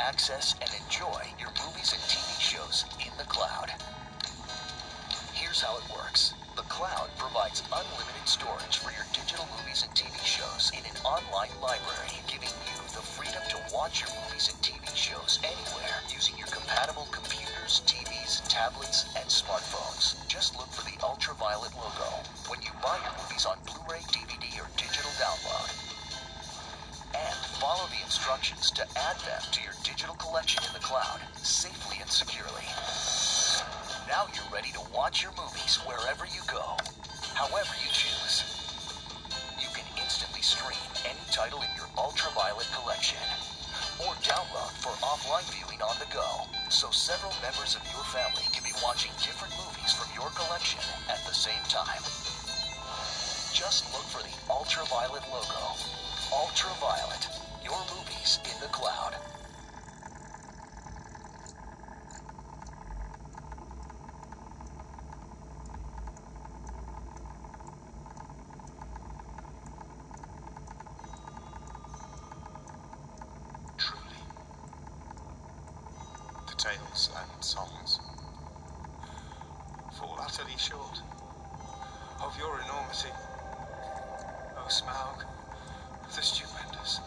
access and enjoy your movies and TV shows in the cloud. Here's how it works. The cloud provides unlimited storage for your digital movies and TV shows in an online library, giving you the freedom to watch your movies and TV shows anywhere using your compatible computers, TVs, tablets, and smartphones. Just look for the Ultraviolet logo when you buy your movies on Blu-ray, DVD, or digital download. And follow the instructions to add them to your digital collection in the cloud, safely and securely. Now you're ready to watch your movies wherever you go, however you choose. You can instantly stream any title in your Ultraviolet collection, or download for offline viewing on the go, so several members of your family can be watching different movies from your collection at the same time. Just look for the Ultraviolet logo. Ultraviolet, your movies in the cloud. Tales and songs fall utterly short of your enormity, O Smaug, the stupendous.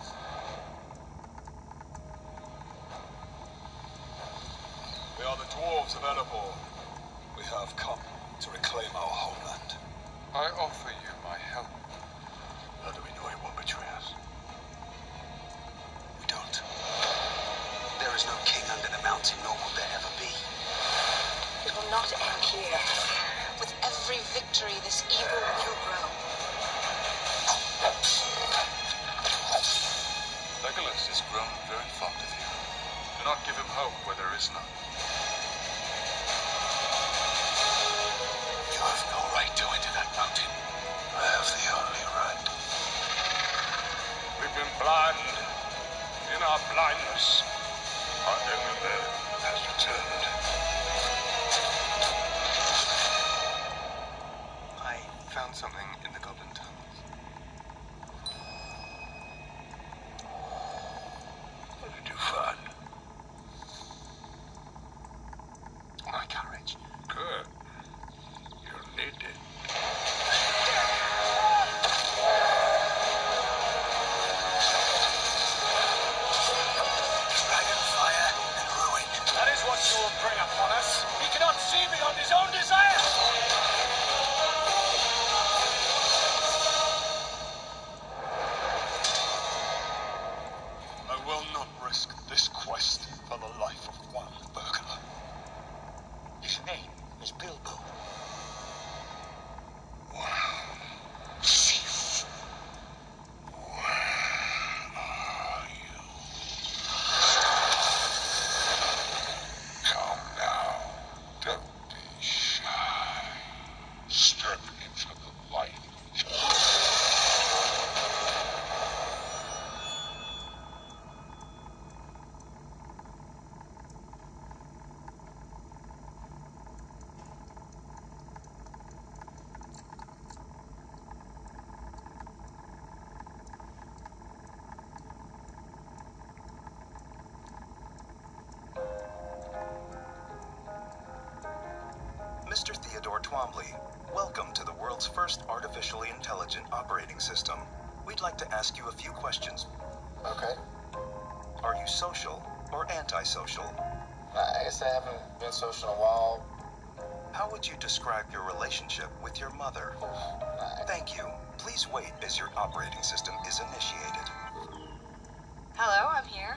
We are the dwarves of Erebor. We have come to reclaim our homeland. I offer you my help. How do we know he won't betray us? We don't. There is no king under the mountain, nor will there ever be. It will not end here. With every victory, this evil will grow. Legolas is grown very fond of you. Do not give him hope where there is none. You have no right to enter that mountain. I have the only right. We've been blind. In our blindness, our enemy has returned. I found something in the Goblin Tunnels. What did you find? My courage. Good. You need it. You will bring upon us. He cannot see beyond his own desires. I will not risk this quest for the life of one burglar. His name is Bilbo. Thief. Where are you? Come now, don't be shy. Step into the light. Mr. Theodore Twombly, welcome to the world's first artificially intelligent operating system. We'd like to ask you a few questions. Okay. Are you social or antisocial? I guess I haven't been social in a while. How would you describe your relationship with your mother? Thank you. Please wait as your operating system is initiated. Hello, I'm here.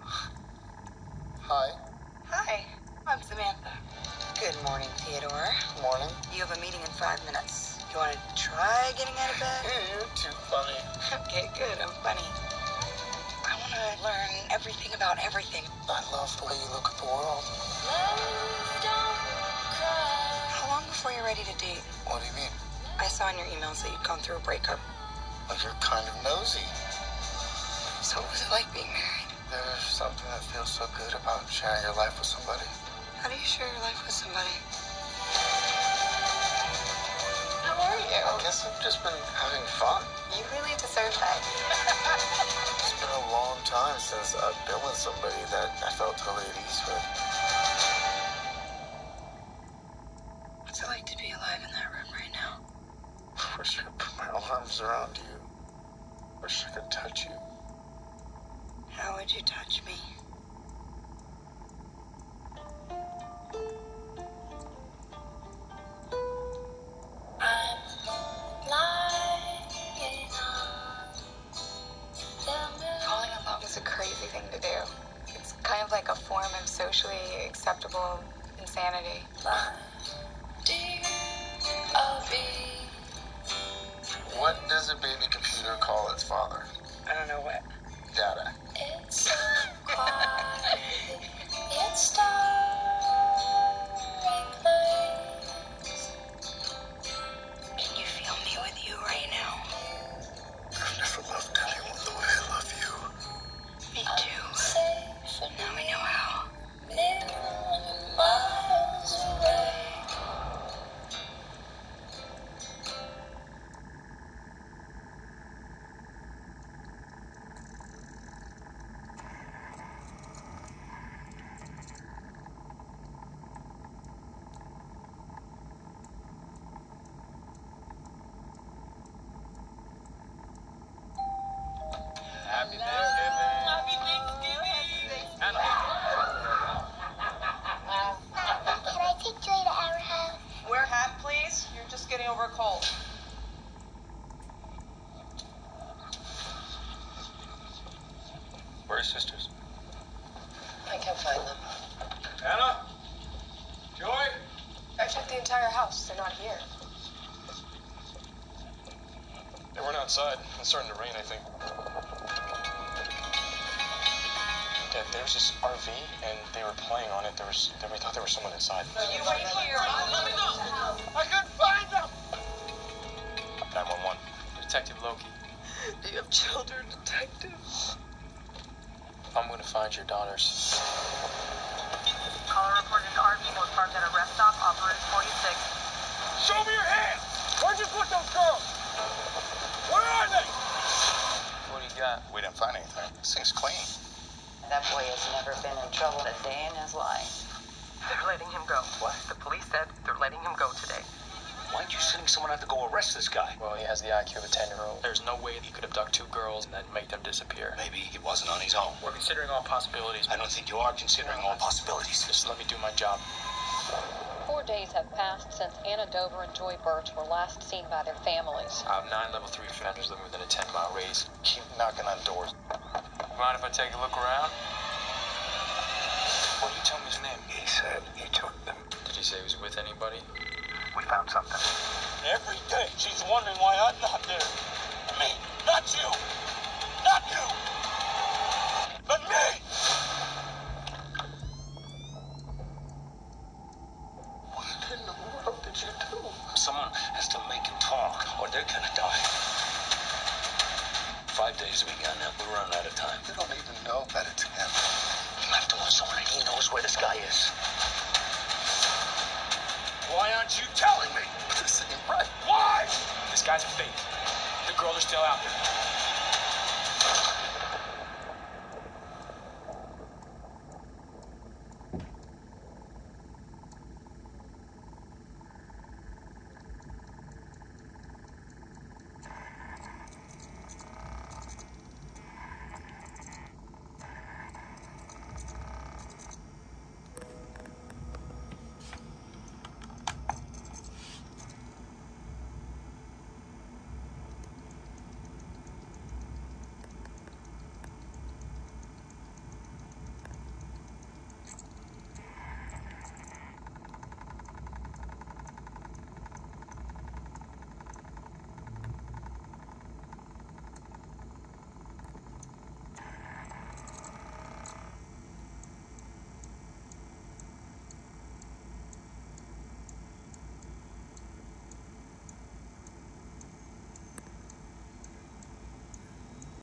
Hi. Hi, I'm Samantha. Good morning, Theodore. Morning. You have a meeting in 5 minutes. You want to try getting out of bed? You're too funny. Okay, good. I'm funny. I want to learn everything about everything. I love the way you look at the world. How long before you're ready to date? What do you mean? I saw in your emails that you'd gone through a breakup. Well, you're kind of nosy. So what was it like being married? There's something that feels so good about sharing your life with somebody. How do you share your life with somebody? How are you? I guess I've just been having fun. You really deserve that. It's been a long time since I've been with somebody that I felt totally at ease with. What's it like to be alive in that room right now? I wish I could put my arms around you. Wish I could touch you. How would you touch me? Falling in love is a crazy thing to do. It's kind of like a form of socially acceptable insanity. What does a baby computer call its father? I don't know what. Data. It's so quiet. It's starry place. Can you feel me with you right now? I've never loved anyone the way I love you. Me too. Safe and Now we know how. million miles away. Happy Thanksgiving. Happy Thanksgiving. Anna. Can I take Joy to our house? Wear a hat, please. You're just getting over a cold. Where are your sisters? I can't find them. Anna? Joy? I checked the entire house. They're not here. They weren't outside. It's starting to rain, I think. Dad, there was this RV, and they were playing on it. We thought there was someone inside. You wait here. Let me know. I couldn't find them. 911. Detective Loki. Do you have children, detective? I'm going to find your daughters. Caller reported an RV was parked at a rest stop off Route 46. Show me your hands! Where'd you put those girls? Where are they? What do you got? We didn't find anything. This thing's clean. That boy has never been in trouble a day in his life. They're letting him go. What? The police said they're letting him go today. Why aren't you sending someone out to go arrest this guy? Well, he has the IQ of a 10-year-old. There's no way he could abduct two girls and then make them disappear. Maybe he wasn't on his own. We're considering all possibilities. I don't think you are considering all possibilities. Just let me do my job. 4 days have passed since Anna Dover and Joy Birch were last seen by their families. I have 9 level 3 offenders living within a 10-mile radius. Keep knocking on doors. Mind if I take a look around? Well, you tell me his name. He said he took them. Did he say he was with anybody? We found something. Every day she's wondering why I'm not there. Me, not you. Not you. But me. What in the world did you do? Someone has to make him talk, or they're gonna die. 5 days we got now. We're running out of time. You don't even know that it's him. You have to want someone and he knows where this guy is. Why aren't you telling me? This ain't right. Why? This guy's a fake. The girls are still out there.